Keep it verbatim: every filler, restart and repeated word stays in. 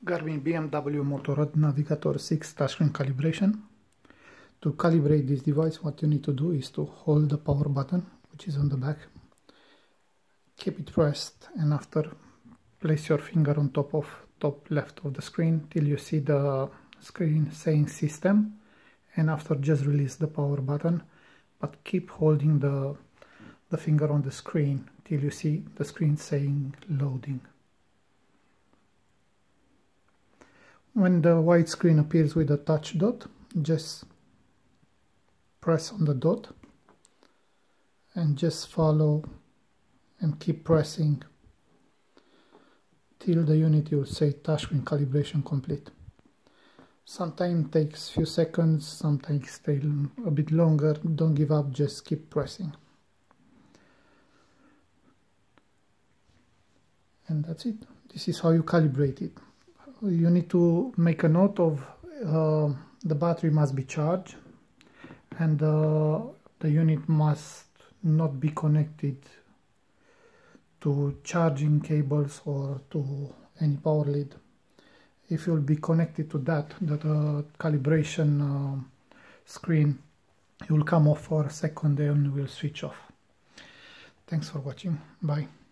Garmin B M W Motorrad Navigator six touchscreen calibration. To calibrate this device, what you need to do is to hold the power button, which is on the back, keep it pressed, and after place your finger on top of top left of the screen till you see the screen saying system, and after just release the power button, but keep holding the the finger on the screen till you see the screen saying loading. When the white screen appears with a touch dot, just press on the dot and just follow and keep pressing till the unit will say touchscreen calibration complete. Sometimes it takes few seconds, sometimes stay a bit longer. Don't give up, just keep pressing. And that's it. This is how you calibrate it. You need to make a note of uh, the battery must be charged, and uh, the unit must not be connected to charging cables or to any power lead. If you'll be connected to that, that uh, calibration uh, screen, it will come off for a second and will switch off. Thanks for watching. Bye.